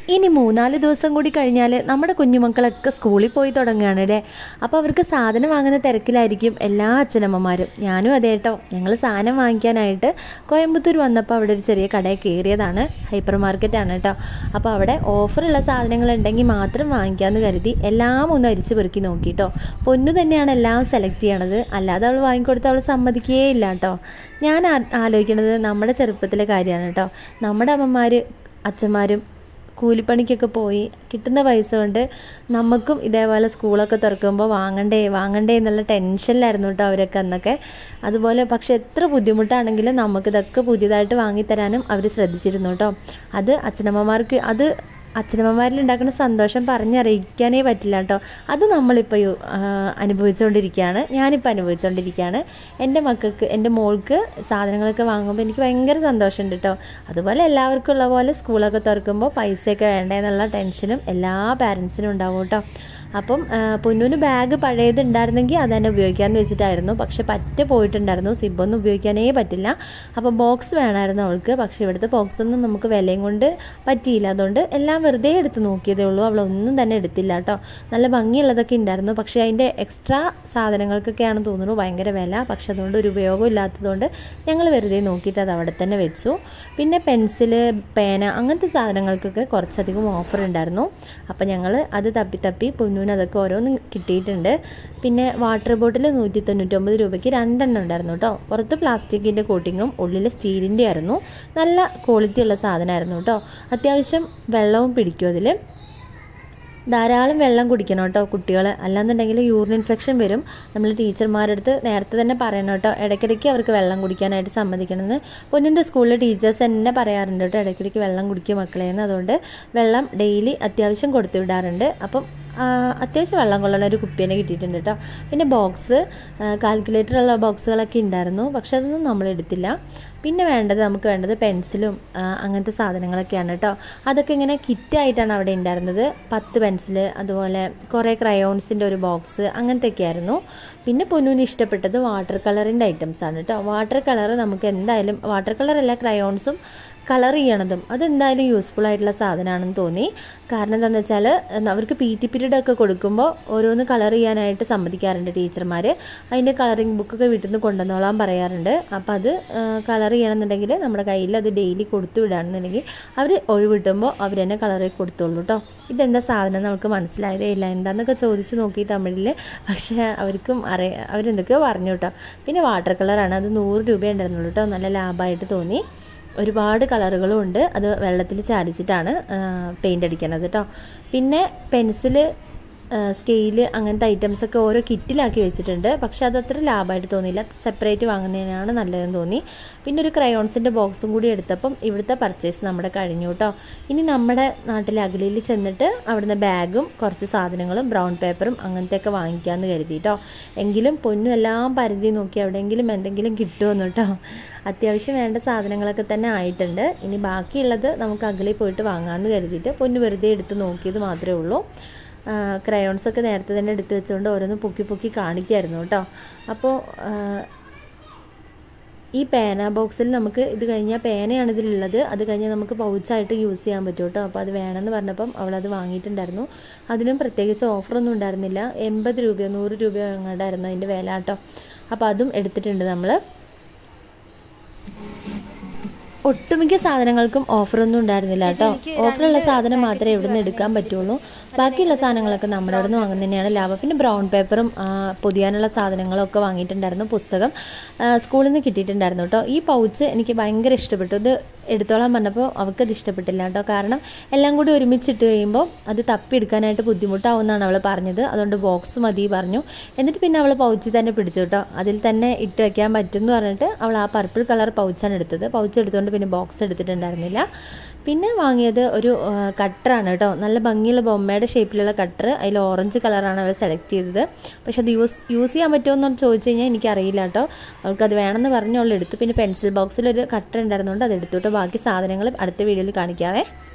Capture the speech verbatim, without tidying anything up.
ഇനി മൂന്നാല് ദിവസം കൂടി കഴിഞ്ഞാൽ നമ്മുടെ കുഞ്ഞുമക്കളൊക്കെ സ്കൂളിൽ പോയി തുടങ്ങുകയാണ് അല്ലേ. അപ്പോൾ അവർക്ക് സാധനം വാങ്ങുന്ന തിരക്കിലായിരിക്കും എല്ലാ അച്ഛനമ്മമാരും. ഞാനും അതേ കേട്ടോ. ഞങ്ങൾ സാധനം വാങ്ങിക്കാനായിട്ട് കോയമ്പത്തൂർ വന്നപ്പോൾ അവിടെ ഒരു ചെറിയ കടയിൽ കയറിയതാണ്. ഹൈപ്പർ മാർക്കറ്റാണ് കേട്ടോ. അപ്പോൾ അവിടെ ഓഫറുള്ള സാധനങ്ങൾ ഉണ്ടെങ്കിൽ മാത്രം വാങ്ങിക്കാമെന്ന് കരുതി എല്ലാം ഒന്ന് അരിച്ച് പെറുക്കി നോക്കിട്ടോ. പൊന്നു തന്നെയാണ് എല്ലാം സെലക്ട് ചെയ്യണത്. അല്ലാതെ അവൾ വാങ്ങിക്കൊടുത്ത് അവൾ സമ്മതിക്കുകയേ ഇല്ല കേട്ടോ. ഞാൻ ആലോചിക്കുന്നത് നമ്മുടെ ചെറുപ്പത്തിലെ കാര്യമാണ് കേട്ടോ. നമ്മുടെ അമ്മമാർ അച്ഛന്മാരും കൂലിപ്പണിക്കൊക്കെ പോയി കിട്ടുന്ന പൈസ കൊണ്ട് നമുക്കും ഇതേപോലെ സ്കൂളൊക്കെ തുറക്കുമ്പോൾ വാങ്ങണ്ടേ വാങ്ങണ്ടേ എന്നുള്ള ടെൻഷനിലായിരുന്നു കേട്ടോ അവരൊക്കെ അന്നൊക്കെ. അതുപോലെ പക്ഷെ എത്ര ബുദ്ധിമുട്ടാണെങ്കിലും നമുക്കിതൊക്കെ പുതിയതായിട്ട് വാങ്ങിത്തരാനും അവർ ശ്രദ്ധിച്ചിരുന്നു കേട്ടോ. അത് അച്ഛനമ്മമാർക്ക് അത് അച്ഛനമ്മമാരിൽ ഉണ്ടാക്കുന്ന സന്തോഷം പറഞ്ഞറിയിക്കാനേ പറ്റില്ല കേട്ടോ. അത് നമ്മളിപ്പോൾ അനുഭവിച്ചുകൊണ്ടിരിക്കുകയാണ്. ഞാനിപ്പോൾ അനുഭവിച്ചുകൊണ്ടിരിക്കുകയാണ്. എൻ്റെ മക്കൾക്ക് എൻ്റെ മോൾക്ക് സാധനങ്ങളൊക്കെ വാങ്ങുമ്പോൾ എനിക്ക് ഭയങ്കര സന്തോഷമുണ്ട് കേട്ടോ. അതുപോലെ എല്ലാവർക്കും ഉള്ള പോലെ സ്കൂളൊക്കെ തുറക്കുമ്പോൾ പൈസയൊക്കെ വേണ്ടതെന്നുള്ള ടെൻഷനും എല്ലാ പാരൻസിനും ഉണ്ടാവും കേട്ടോ. അപ്പം പൊന്നൂന് ബാഗ് പഴയത് ഉണ്ടായിരുന്നെങ്കിൽ അതെന്നെ ഉപയോഗിക്കാമെന്ന് വെച്ചിട്ടായിരുന്നു. പക്ഷെ പറ്റ പോയിട്ടുണ്ടായിരുന്നു. സിബൊന്നും ഉപയോഗിക്കാനേ പറ്റില്ല. അപ്പോൾ ബോക്സ് വേണമായിരുന്നു അവൾക്ക്. പക്ഷേ ഇവിടുത്തെ ബോക്സൊന്നും നമുക്ക് വിലയും കൊണ്ട് പറ്റിയില്ല. അതുകൊണ്ട് എല്ലാം വെറുതെ എടുത്ത് നോക്കിയതേ ഉള്ളൂ. അവളൊന്നും തന്നെ എടുത്തില്ല കേട്ടോ. നല്ല ഭംഗിയുള്ളതൊക്കെ ഉണ്ടായിരുന്നു. പക്ഷേ അതിൻ്റെ എക്സ്ട്രാ സാധനങ്ങൾക്കൊക്കെയാണെന്ന് തോന്നുന്നു ഭയങ്കര വില. പക്ഷെ അതുകൊണ്ട് ഒരു ഉപയോഗം ഇല്ലാത്തതുകൊണ്ട് ഞങ്ങൾ വെറുതെ നോക്കിയിട്ട് അത് അവിടെ തന്നെ വെച്ചു. പിന്നെ പെൻസില്, പേന അങ്ങനത്തെ സാധനങ്ങൾക്കൊക്കെ കുറച്ചധികം ഓഫർ ഉണ്ടായിരുന്നു. അപ്പോൾ ഞങ്ങൾ അത് തപ്പി തപ്പി പൊന്നൂന് അതൊക്കെ ഓരോന്ന് കിട്ടിയിട്ടുണ്ട്. പിന്നെ വാട്ടർ ബോട്ടിൽ നൂറ്റി തൊണ്ണൂറ്റൊമ്പത് രൂപയ്ക്ക് രണ്ടെണ്ണം ഉണ്ടായിരുന്നു കേട്ടോ. പുറത്ത് പ്ലാസ്റ്റിക്കിൻ്റെ കോട്ടിങ്ങും ഉള്ളിൽ സ്റ്റീലിൻ്റെ ആയിരുന്നു. നല്ല ക്വാളിറ്റി ഉള്ള സാധനമായിരുന്നു കേട്ടോ. അത്യാവശ്യം വെള്ളവും പിടിക്കും അതിൽ. ധാരാളം വെള്ളം കുടിക്കണം കേട്ടോ കുട്ടികൾ. അല്ലാന്നുണ്ടെങ്കിൽ യൂറിൻ ഇൻഫെക്ഷൻ വരും. നമ്മൾ ടീച്ചർമാരുടെ അടുത്ത് നേരത്തെ തന്നെ പറയണം കേട്ടോ. ഇടയ്ക്കിടയ്ക്ക് അവർക്ക് വെള്ളം കുടിക്കാനായിട്ട് സമ്മതിക്കണമെന്ന് പൊന്നിൻ്റെ സ്കൂളിലെ ടീച്ചേഴ്സ് തന്നെ പറയാറുണ്ട് കേട്ടോ. ഇടയ്ക്കിടയ്ക്ക് വെള്ളം കുടിക്കുക മക്കളേന്ന്. അതുകൊണ്ട് വെള്ളം ഡെയിലി അത്യാവശ്യം കൊടുത്തു വിടാറുണ്ട്. അപ്പം അത്യാവശ്യം വെള്ളം കൊള്ളുന്ന ഒരു കുപ്പി തന്നെ കിട്ടിയിട്ടുണ്ട് കേട്ടോ. പിന്നെ ബോക്സ്, കാൽക്കുലേറ്ററുള്ള ബോക്സുകളൊക്കെ ഉണ്ടായിരുന്നു. പക്ഷെ അതൊന്നും നമ്മൾ എടുത്തില്ല. പിന്നെ വേണ്ടത് നമുക്ക് വേണ്ടത് പെൻസിലും അങ്ങനത്തെ സാധനങ്ങളൊക്കെയാണ് കേട്ടോ. അതൊക്കെ ഇങ്ങനെ കിറ്റായിട്ടാണ് അവിടെ ഉണ്ടായിരുന്നത്. പത്ത് പെൻസില്, അതുപോലെ കുറേ ക്രയോൺസിൻ്റെ ഒരു ബോക്സ്, അങ്ങനത്തെയൊക്കെ ആയിരുന്നു. പിന്നെ പൊന്നൂന് ഇഷ്ടപ്പെട്ടത് വാട്ടർ കളറിൻ്റെ ഐറ്റംസ് ആണ് കേട്ടോ. വാട്ടർ കളർ നമുക്ക് എന്തായാലും വാട്ടർ കളറല്ല ക്രയോൺസും കളർ ചെയ്യണതും അതെന്തായാലും യൂസ്ഫുൾ ആയിട്ടുള്ള സാധനമാണെന്ന് തോന്നി. കാരണം എന്താണെന്ന് വെച്ചാൽ അവർക്ക് പി ടി പീരീഡൊക്കെ കൊടുക്കുമ്പോൾ ഓരോന്ന് കളർ ചെയ്യാനായിട്ട് സമ്മതിക്കാറുണ്ട് ടീച്ചർമാർ. അതിൻ്റെ കളറിങ് ബുക്കൊക്കെ വീട്ടിൽ നിന്ന് കൊണ്ടുവന്നോളാൻ പറയാറുണ്ട്. അപ്പോൾ അത് കളർ ചെയ്യണമെന്നുണ്ടെങ്കിൽ നമ്മുടെ കയ്യിൽ അത് ഡെയിലി കൊടുത്തു വിടുകയാണെന്നുണ്ടെങ്കിൽ അവർ ഒഴിവിട്ടുമ്പോൾ അവർ തന്നെ കളർ കൊടുത്തോളൂ കേട്ടോ. ഇതെന്താ സാധനം നമുക്ക് മനസ്സിലായതേ ഇല്ല. എന്താണെന്നൊക്കെ ചോദിച്ച് നോക്കി തമിഴിൽ. പക്ഷേ അവർക്കും അറിയാം, അവരെന്തൊക്കെയോ പറഞ്ഞു കേട്ടോ. പിന്നെ വാട്ടർ കളറാണ്. അത് നൂറ് രൂപ ഉണ്ടായിരുന്നുള്ളൂ കേട്ടോ. നല്ല ലാഭമായിട്ട് തോന്നി. ഒരുപാട് കളറുകളും ഉണ്ട്. അത് വെള്ളത്തിൽ ചാലിച്ചിട്ടാണ് പെയിൻ്റ് അടിക്കണത് കേട്ടോ. പിന്നെ പെൻസില്, സ്കെയില് അങ്ങനത്തെ ഐറ്റംസൊക്കെ ഓരോ കിറ്റിലാക്കി വെച്ചിട്ടുണ്ട്. പക്ഷെ അതത്ര ലാഭമായിട്ട് തോന്നിയില്ല. സെപ്പറേറ്റ് വാങ്ങുന്നതിനാണ് നല്ലതെന്ന് തോന്നി. പിന്നെ ഒരു ക്രയോൺസിൻ്റെ ബോക്സും കൂടി എടുത്തപ്പം ഇവിടുത്തെ പർച്ചേസ് നമ്മുടെ കഴിഞ്ഞു കേട്ടോ. ഇനി നമ്മുടെ നാട്ടിലെ അഗളിയിൽ ചെന്നിട്ട് അവിടുന്ന് ബാഗും കുറച്ച് സാധനങ്ങളും ബ്രൗൺ പേപ്പറും അങ്ങനത്തെയൊക്കെ വാങ്ങിക്കാമെന്ന് കരുതി കേട്ടോ. എങ്കിലും പൊന്നും എല്ലാം പരിധി നോക്കി എവിടെയെങ്കിലും എന്തെങ്കിലും കിട്ടുമെന്ന് കേട്ടോ. അത്യാവശ്യം വേണ്ട സാധനങ്ങളൊക്കെ തന്നെ ആയിട്ടുണ്ട്. ഇനി ബാക്കിയുള്ളത് നമുക്ക് അഗളിയിൽ പോയിട്ട് വാങ്ങാമെന്ന് കരുതിയിട്ട് പൊന്നു വെറുതെ എടുത്ത് നോക്കിയത് മാത്രമേ ഉള്ളൂ. ക്രയോൺസൊക്കെ നേരത്തെ തന്നെ എടുത്ത് വെച്ചുകൊണ്ട് ഓരോന്ന് പൊക്കി പൊക്കി കാണിക്കായിരുന്നു കേട്ടോ. അപ്പോൾ ഈ പേന ബോക്സിൽ നമുക്ക് ഇത് കഴിഞ്ഞാൽ പേനയാണ് ഇതിലുള്ളത്. അത് കഴിഞ്ഞാൽ നമുക്ക് പൗച്ചായിട്ട് യൂസ് ചെയ്യാൻ പറ്റും കേട്ടോ. അപ്പോൾ അത് വേണമെന്ന് പറഞ്ഞപ്പം അവളത് വാങ്ങിയിട്ടുണ്ടായിരുന്നു. അതിനും പ്രത്യേകിച്ച് ഓഫറൊന്നും ഉണ്ടായിരുന്നില്ല. എൺപത് രൂപയോ നൂറ് രൂപയോ എങ്ങാണ്ടായിരുന്നു അതിൻ്റെ വില കേട്ടോ. അപ്പോൾ അതും എടുത്തിട്ടുണ്ട് നമ്മൾ. ഒട്ടുമിക്ക സാധനങ്ങൾക്കും ഓഫറൊന്നും ഉണ്ടായിരുന്നില്ല കേട്ടോ. ഓഫറുള്ള സാധനം മാത്രമേ ഇവിടെ നിന്ന് എടുക്കാൻ പറ്റുള്ളൂ. ബാക്കിയുള്ള സാധനങ്ങളൊക്കെ നമ്മുടെ അവിടെ നിന്ന് വാങ്ങുന്നത് തന്നെയാണ് ലാഭം. പിന്നെ ബ്രൗൺ പേപ്പറും പൊതിയാനുള്ള സാധനങ്ങളൊക്കെ വാങ്ങിയിട്ടുണ്ടായിരുന്നു. പുസ്തകം സ്കൂളിൽ നിന്ന് കിട്ടിയിട്ടുണ്ടായിരുന്നു കേട്ടോ. ഈ പൗച്ച് എനിക്ക് ഭയങ്കര ഇഷ്ടപ്പെട്ടു. ഇത് എടുത്തോളാൻ പറഞ്ഞപ്പോൾ അവൾക്കത് ഇഷ്ടപ്പെട്ടില്ല കേട്ടോ. കാരണം എല്ലാം കൂടി ഒരുമിച്ചിട്ട് കഴിയുമ്പോൾ അത് തപ്പിയെടുക്കാനായിട്ട് ബുദ്ധിമുട്ടാവുമെന്നാണ് അവൾ പറഞ്ഞത്. അതുകൊണ്ട് ബോക്സ് മതി പറഞ്ഞു. എന്നിട്ട് പിന്നെ അവൾ പൗച്ച് തന്നെ പിടിച്ചു കേട്ടോ. അതിൽ തന്നെ ഇട്ട് വയ്ക്കാൻ പറ്റും എന്ന് പറഞ്ഞിട്ട് അവൾ ആ പർപ്പിൾ കളർ പൗച്ചാണ് എടുത്തത്. പൗച്ച് എടുത്തുകൊണ്ട് പിന്നെ ബോക്സ് എടുത്തിട്ടുണ്ടായിരുന്നില്ല. പിന്നെ വാങ്ങിയത് ഒരു കട്ടറാണ് കേട്ടോ. നല്ല ഭംഗിയുള്ള ബൊമ്മയുടെ ഷേപ്പിലുള്ള കട്ടർ. അതിൽ ഓറഞ്ച് കളറാണ് അവൾ സെലക്ട് ചെയ്തത്. പക്ഷെ അത് യൂസ് യൂസ് ചെയ്യാൻ പറ്റുമോ എന്ന് ചോദിച്ചു കഴിഞ്ഞാൽ എനിക്കറിയില്ല കേട്ടോ. അവൾക്കത് വേണമെന്ന് പറഞ്ഞ് അവൾ എടുത്തു. പിന്നെ പെൻസിൽ ബോക്സിലൊരു കട്ടർ ഉണ്ടായിരുന്നുകൊണ്ട് അത് എടുത്തു കേട്ടോ. ബാക്കി സാധനങ്ങൾ അടുത്ത വീഡിയോയിൽ കാണിക്കാവേ.